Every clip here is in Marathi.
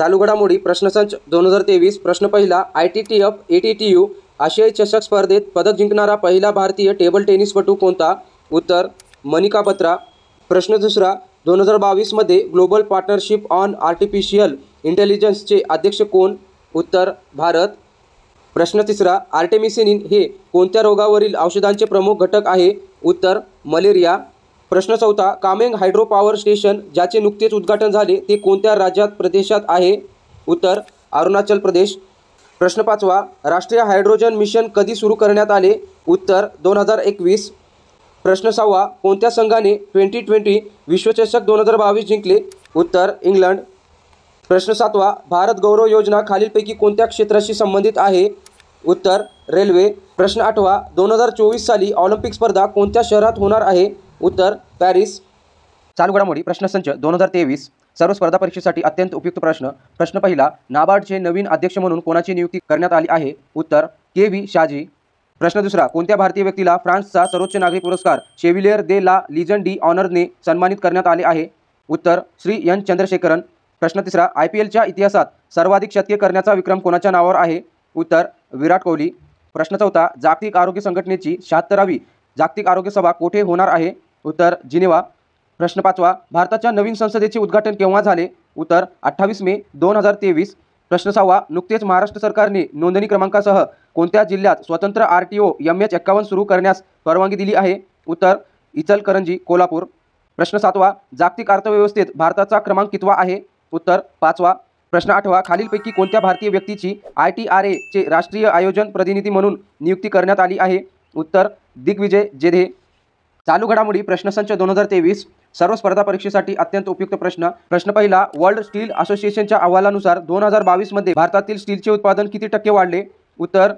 चालू घडामोडी प्रश्नसंच 2023 प्रश्न पहिला ITTF ATTU आशियाई चषक स्पर्धेत पदक जिंकणारा पहिला भारतीय टेबल टेनिसपटू कोणता? उत्तर मनिका बत्रा। प्रश्न दुसरा 2022 मध्ये ग्लोबल पार्टनरशिप ऑन आर्टिफिशियल इंटेलिजन्सचे अध्यक्ष कोण? उत्तर भारत। प्रश्न तिसरा आर्टेमिसिनिन हे कोणत्या रोगावरील औषधांचे प्रमुख घटक आहे? उत्तर मलेरिया। प्रश्न चौथा कामेंग हायड्रो पॉवर स्टेशन ज्याचे नुकतेच उद्घाटन झाले ते कोणत्या राज्यात प्रदेशात आहे? उत्तर अरुणाचल प्रदेश। प्रश्न पाचवा राष्ट्रीय हायड्रोजन मिशन कधी सुरू करण्यात आले? उत्तर 2021। प्रश्न सहावा कोणत्या संघाने 2020 विश्वचषक 2022 जिंकले? उत्तर इंग्लंड। प्रश्न सातवा भारत गौरव योजना खालीलपैकी कोणत्या क्षेत्राशी संबंधित आहे? उत्तर रेल्वे। प्रश्न आठवा 2024 साली ऑलिम्पिक स्पर्धा कोणत्या शहरात होणार आहे? उत्तर पॅरिस। चालू घडामोडी प्रश्नसंच 2023 सर्व स्पर्धा परीक्षेसाठी अत्यंत उपयुक्त प्रश्न। प्रश्न पहिला नाबार्डचे नवीन अध्यक्ष म्हणून कोणाची नियुक्ती करण्यात आली आहे? उत्तर KV शाजी। प्रश्न दुसरा कोणत्या भारतीय व्यक्तीला फ्रान्सचा सर्वोच्च नागरी पुरस्कार शेव्हिलियर दे ला लिजन डी ऑनरने सन्मानित करण्यात आले आहे? उत्तर श्री N चंद्रशेखरन। प्रश्न तिसरा IPLच्या इतिहासात सर्वाधिक शतके करण्याचा विक्रम कोणाच्या नावावर आहे? उत्तर विराट कोहली। प्रश्न चौथा जागतिक आरोग्य संघटनेची 76वी जागतिक आरोग्य सभा कोठे होणार आहे? उत्तर जिनेवा। प्रश्न पाचवा भारताच्या नवीन संसदेचे उद्घाटन केव्हा झाले? उत्तर 28 मे 2023। प्रश्न सहावा नुकतेच महाराष्ट्र सरकारने नोंदणी क्रमांकासह कोणत्या जिल्ह्यात स्वतंत्र RTO MH51 सुरू करण्यास परवानगी दिली आहे? उत्तर इचलकरंजी कोल्हापूर। प्रश्न सातवा जागतिक अर्थव्यवस्थेत भारताचा क्रमांक कितवा आहे? उत्तर 5वा। प्रश्न आठवा खालीलपैकी कोणत्या भारतीय व्यक्तीची ITRA चे राष्ट्रीय आयोजन प्रतिनिधी म्हणून नियुक्ती करण्यात आली आहे? उत्तर दिग्विजय जेधे। चालू घडामोडी प्रश्नसंच 2023 सर्व स्पर्धा परीक्षेसाठी अत्यंत उपयुक्त प्रश्न। प्रश्न पहिला वर्ल्ड स्टील असोसिएशनच्या अहवालानुसार 2022 मध्ये भारतातील स्टीलचे उत्पादन किती टक्के वाढले? उत्तर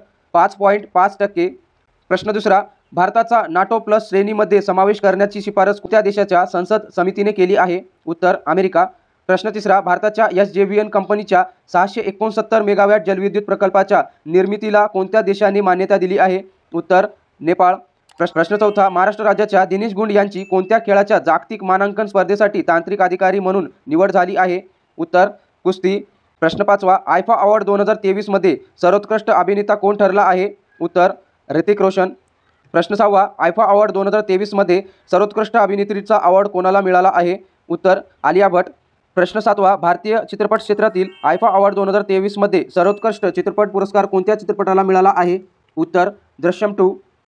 5.5%। प्रश्न दुसरा भारताचा NATO प्लस श्रेणीमध्ये समावेश करण्याची शिफारस कोणत्या देशाच्या संसद समितीने केली आहे? उत्तर अमेरिका। प्रश्न तिसरा भारताच्या SJVN कंपनीच्या 669 मेगावॅट जलविद्युत प्रकल्पाच्या निर्मितीला कोणत्या देशाने मान्यता दिली आहे? उत्तर नेपाळ। प्रश्न चौथा महाराष्ट्र राज्याच्या दिनेश गुंड यांची कोणत्या खेळाच्या जागतिक मानांकन स्पर्धेसाठी तांत्रिक अधिकारी म्हणून निवड झाली आहे? उत्तर कुस्ती। प्रश्न पाचवा आयफा अवॉर्ड 2023 मध्ये सर्वोत्कृष्ट अभिनेता कोण ठरला आहे? उत्तर ऋतिक रोशन। प्रश्न सहावा आयफा अवॉर्ड 2023 मध्ये सर्वोत्कृष्ट अभिनेत्रीचा अवॉर्ड कोणाला मिळाला आहे? उत्तर आलिया भट्ट। प्रश्न सातवा भारतीय चित्रपट क्षेत्रातील आयफा अवॉर्ड 2023 मध्ये सर्वोत्कृष्ट चित्रपट पुरस्कार कोणत्या चित्रपटाला मिळाला आहे? उत्तर दृश्यम 2।